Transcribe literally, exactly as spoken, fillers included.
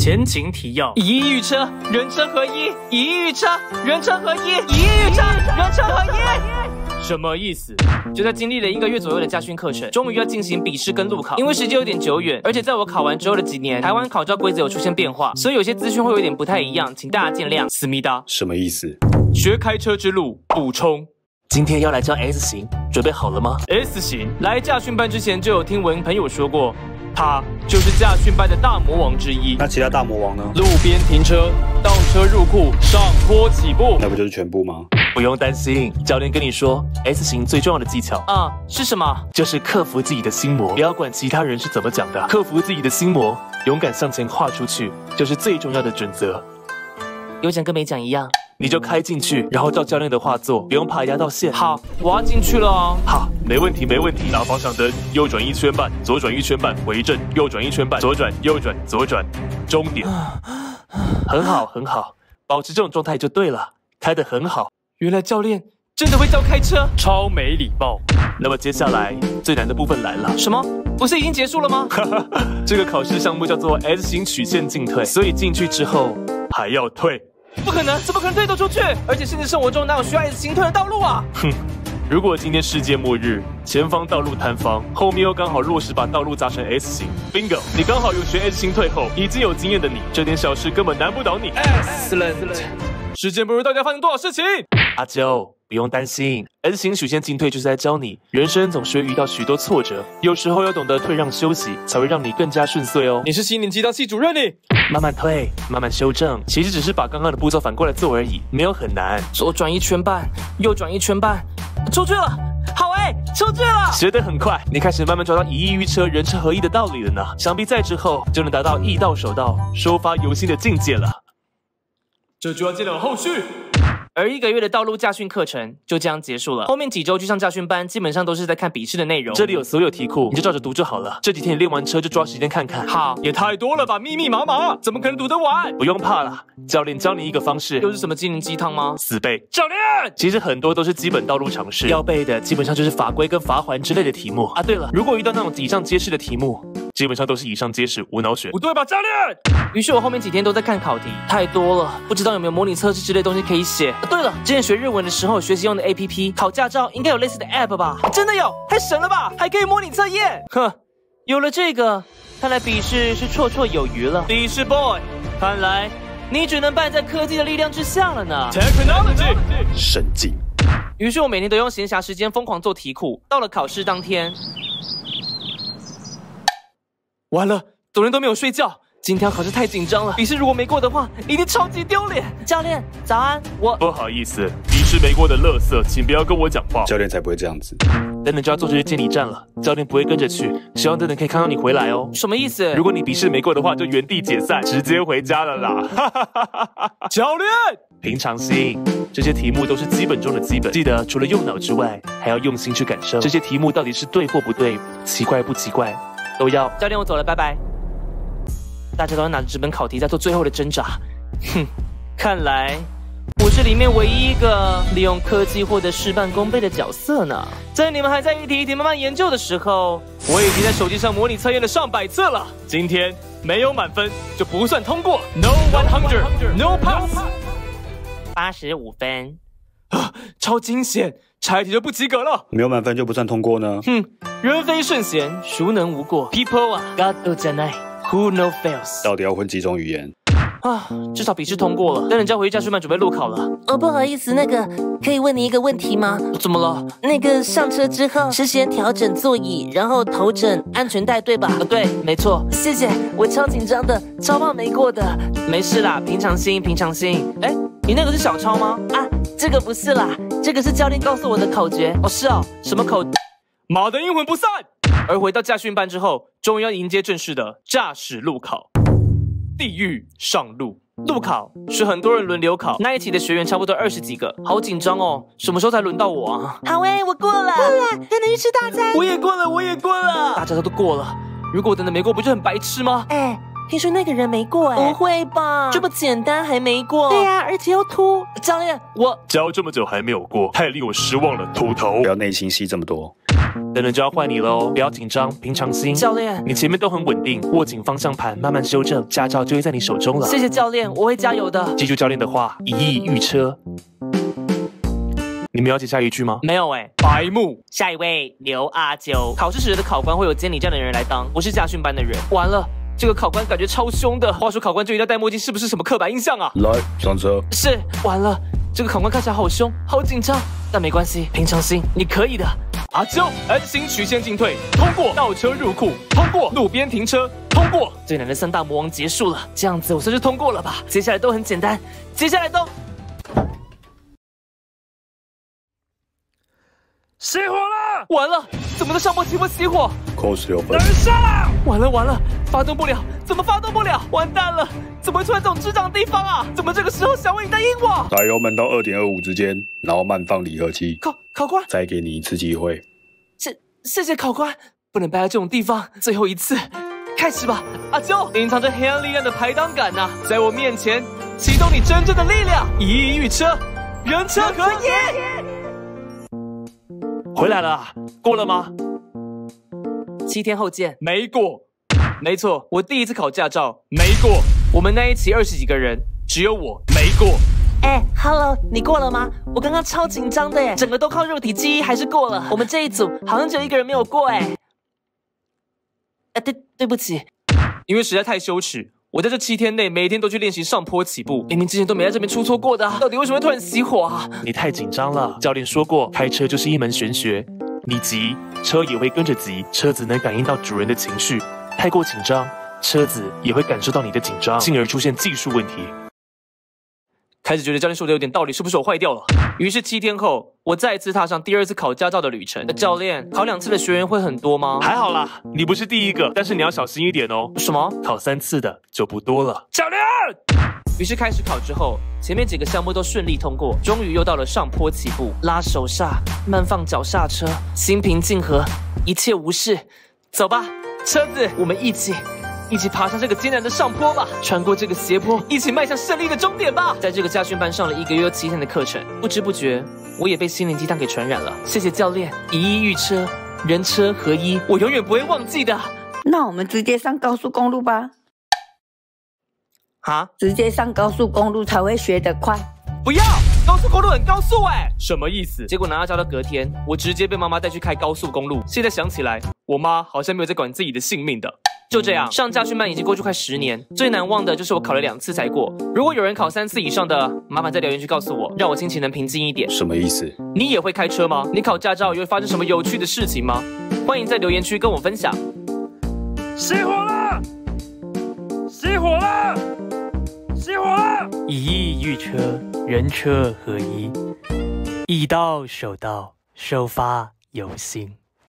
前情提要：一亿预车，人车合一；一亿预车，人车合一；一亿预车，人车合一。什么意思？就在经历了一个月左右的驾训课程，终于要进行笔试跟路考。因为时间有点久远，而且在我考完之后的几年，台湾考照规则有出现变化，所以有些资讯会有点不太一样，请大家见谅。思密达， 什么意思？ 学开车之路补充。 今天要来教 S 型，准备好了吗 ？S 型来驾训班之前就有听闻朋友说过，他就是驾训班的大魔王之一。 那其他大魔王呢？ 路边停车，倒车入库，上坡起步， 那不就是全部吗？ 不用担心，教练跟你说 ，S 型最重要的技巧啊是什么？ 就是克服自己的心魔，不要管其他人是怎么讲的，克服自己的心魔，勇敢向前跨出去，就是最重要的准则。 有讲跟没讲一样。 你就开进去，然后照教练的话做，不用怕压到线。 好，我要进去了哦。 好，没问题，没问题。打方向灯，右转一圈半，左转一圈半，回正，右转一圈半，左转，右转，左转，终点。很好，很好，保持这种状态就对了，开得很好。 原来教练真的会教开车，超没礼貌。 那么接下来最难的部分来了。 什么？不是已经结束了吗？ 这个考试项目叫做 S 型曲线进退，所以进去之后还要退。 不可能，怎么可能退得出去？而且现实生活中哪有需要 S 型退的道路啊？ 哼，如果今天世界末日，前方道路坍方，后面又刚好落实把道路砸成 S 型 ，bingo！ 你刚好有学 S 型退后，已经有经验的你，这点小事根本难不倒你。 Excellent！ 时间不如到底发生多少事情？ 阿啾，不用担心 ，S 型曲线进退就是在教你，人生总是会遇到许多挫折，有时候要懂得退让休息，才会让你更加顺遂哦。 你是七年级当系主任你。 慢慢退，慢慢修正，其实只是把刚刚的步骤反过来做而已，没有很难。 左转一圈半，右转一圈半，出去了，好哎，出去了， 学得很快，你开始慢慢抓到一亿预车人车合一的道理了呢。想必在之后就能达到易到手到、收发由心的境界了。 这就要见了后续。 而一个月的道路驾训课程就这样结束了。后面几周去上驾训班，基本上都是在看笔试的内容。 这里有所有题库，你就照着读就好了。这几天你练完车就抓时间看看。 好，也太多了吧，密密麻麻，怎么可能读得完？ 不用怕啦，教练教你一个方式。 又是什么心灵鸡汤吗？ 死背。 教练， 其实很多都是基本道路常识，要背的基本上就是法规跟罚锾之类的题目啊。对了，如果遇到那种以上皆是的题目，基本上都是以上皆是，无脑选。 不对吧，教练？于是我后面几天都在看考题，太多了，不知道有没有模拟测试之类的东西可以写。啊、对了，之前学日文的时候学习用的 A P P， 考驾照应该有类似的 App 吧？真的有，太神了吧！还可以模拟测验。哼，有了这个，看来笔试是绰绰有余了。笔试 boy， 看来你只能败在科技的力量之下了呢。Technology， 神经。 于是我每天都用闲暇时间疯狂做题库。到了考试当天，完了，昨天都没有睡觉。 今天考试太紧张了，笔试如果没过的话，一定超级丢脸。教练，早安，我不好意思，笔试没过的垃圾，请不要跟我讲话。 教练才不会这样子。 等等就要做这些监理站了，教练不会跟着去，希望等等可以看到你回来哦。 什么意思？ 如果你笔试没过的话，就原地解散，直接回家了啦。 教练， 平常心，这些题目都是基本中的基本，记得除了用脑之外，还要用心去感受这些题目到底是对或不对，奇怪不奇怪，都要。 教练，我走了，拜拜。 大家都要拿着这本考题在做最后的挣扎，哼，看来我是里面唯一一个利用科技获得事半功倍的角色呢。在你们还在一题一题慢慢研究的时候，我已经在手机上模拟测验了上百次了。今天没有满分就不算通过 ，No one hundred, no pass。八十五分，啊，超惊险，差一题就不及格了。 没有满分就不算通过呢？ 哼，人非圣贤，孰能无过 ？People 啊 ，God 都在内。 Who no fails？ 到底要混几种语言啊？至少笔试通过了，等人家回去驾训班准备路考了。 哦，不好意思，那个可以问你一个问题吗？ 怎么了？ 那个上车之后是先调整座椅，然后头枕安全带，对吧？ 啊，对，没错。 谢谢，我超紧张的，超怕没过的。 没事啦，平常心，平常心。哎，你那个是小抄吗？ 啊，这个不是啦，这个是教练告诉我的口诀。 哦，是哦，什么口？马的阴魂不散。而回到驾训班之后，终于要迎接正式的驾驶路考。地狱上路，路考是很多人轮流考，那一期的学员差不多二十几个，好紧张哦，什么时候才轮到我啊？ 好诶，我过了，过了，跟你去吃大餐。 我也过了，我也过了，大家都都过了。如果我等等没过，不就很白痴吗？ 哎，听说那个人没过哎，不会吧？这么简单还没过？对呀、啊，而且要秃。 教练，我教这么久还没有过，太令我失望了，秃头。 不要内心戏这么多。 等等就要换你了哦，不要紧张，平常心。 教练， 你前面都很稳定，握紧方向盘，慢慢修正，驾照就会在你手中了。 谢谢教练，我会加油的。 记住教练的话，一意御车。你们要接下一句吗？ 没有哎、 白目。 下一位刘阿九，考试时的考官会有监你这样的人来当，不是驾训班的人。完了，这个考官感觉超凶的。话说考官就一定要戴墨镜，是不是什么刻板印象啊？ 来上车。 是，完了，这个考官看起来好凶，好紧张，但没关系，平常心，你可以的。 阿九 ，N 型曲线进退，通过；倒车入库，通过；路边停车，通过。 最难的三大魔王结束了，这样子我算是通过了吧？接下来都很简单，接下来都。 熄火了！ 完了，怎么的上坡起坡熄火？ 扣十六分。 等一下！ 完了完了，发动不了，怎么发动不了？完蛋了，怎么会出现这种智障的地方啊？怎么这个时候小伟你在阴我？ 打油门到 二点二五 之间，然后慢放离合器。 考考官， 再给你一次机会。 谢谢谢考官，不能败在这种地方，最后一次，开始吧，阿九！隐藏着黑暗力量的排挡杆呐、啊，在我面前启动你真正的力量，一意御车，人车合一。 回来了，过了吗？ 七天后见。 没过。 没错，我第一次考驾照没过。 我们那一期二十几个人， 只有我没过。 哎 ，Hello， 你过了吗？我刚刚超紧张的耶，整个都靠肉体记忆还是过了。我们这一组好像只有一个人没有过哎。哎，对，对不起， 因为实在太羞耻。我在这七天内每天都去练习上坡起步，明明之前都没在这边出错过的、啊，到底为什么会突然熄火啊？ 你太紧张了，教练说过，开车就是一门玄学，你急，车也会跟着急，车子能感应到主人的情绪，太过紧张，车子也会感受到你的紧张，进而出现技术问题。 开始觉得教练说的有点道理，是不是我坏掉了？于是七天后，我再一次踏上第二次考驾照的旅程。教练，考两次的学员会很多吗？ 还好啦，你不是第一个，但是你要小心一点哦。 什么？ 考三次的就不多了。教练！ 于是开始考之后，前面几个项目都顺利通过，终于又到了上坡起步，拉手刹，慢放脚刹车，心平静和，一切无事。走吧，车子，我们一起。一起爬上这个艰难的上坡吧，穿过这个斜坡，一起迈向胜利的终点吧。在这个驾训班上了一个月又七天的课程，不知不觉我也被心灵鸡汤给传染了。谢谢教练，一意御车，人车合一，我永远不会忘记的。 那我们直接上高速公路吧。 哈， 直接上高速公路才会学得快。 不要，高速公路很高速哎， 什么意思？ 结果拿到驾照隔天，我直接被妈妈带去开高速公路。现在想起来，我妈好像没有在管自己的性命的。就这样，上驾训班已经过去快十年，最难忘的就是我考了两次才过。如果有人考三次以上的，麻烦在留言区告诉我，让我心情能平静一点。 什么意思？ 你也会开车吗？你考驾照也会发生什么有趣的事情吗？欢迎在留言区跟我分享。 熄火了！熄火了！熄火了！ 一意御车，人车合一，易到手到，收发有心。